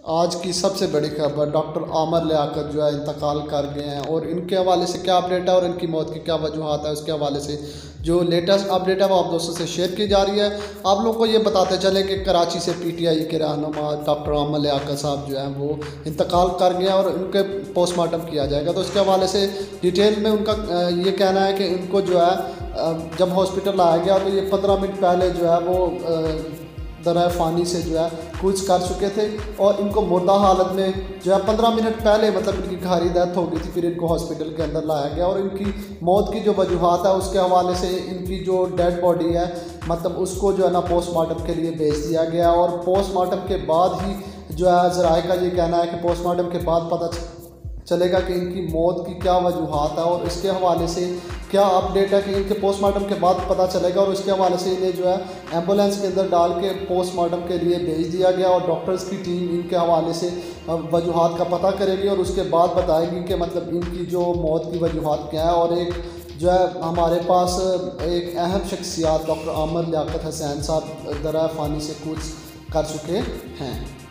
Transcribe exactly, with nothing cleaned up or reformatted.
आज की सबसे बड़ी खबर, डॉक्टर आमर लियाकत जो है इंतकाल कर गए हैं और इनके हवाले से क्या अपडेट है और इनकी मौत की क्या वजूहत है, उसके हवाले से जो लेटेस्ट अपडेट है वो आप दोस्तों से शेयर की जा रही है। आप लोगों को ये बताते चले कि कराची से पीटीआई के रहनुमा डॉक्टर आमर लियाकत साहब जो हैं वो इंतकाल कर गए हैं और उनके पोस्टमार्टम किया जाएगा। तो उसके हवाले से डिटेल में उनका ये कहना है कि इनको जो है जब हॉस्पिटल लाया गया तो ये पंद्रह मिनट पहले जो है वो दराए फ़ानी से जो है कूच कर चुके थे और इनको मुर्दा हालत में जो है पंद्रह मिनट पहले मतलब इनकी गहरी डेथ हो गई थी। फिर इनको हॉस्पिटल के अंदर लाया गया और इनकी मौत की जो वजूहत है उसके हवाले से इनकी जो डेड बॉडी है मतलब उसको जो है ना पोस्टमार्टम के लिए भेज दिया गया और पोस्टमार्टम के बाद ही जो है ज़राए का ये कहना है कि पोस्टमार्टम के बाद पता चलेगा कि इनकी मौत की क्या वजूहत है और इसके हवाले से क्या अपडेट है कि इनके पोस्टमार्टम के बाद पता चलेगा। और उसके हवाले से इन्हें जो है एम्बुलेंस के अंदर डाल के पोस्टमार्टम के लिए भेज दिया गया और डॉक्टर्स की टीम इनके हवाले से वजूहत का पता करेगी और उसके बाद बताएगी कि मतलब इनकी जो मौत की वजूहत क्या है। और एक जो है हमारे पास एक अहम शख्सियत डॉक्टर आमर लियाकत हुसैन साहब दराए फ़ानी से कूच कर चुके हैं।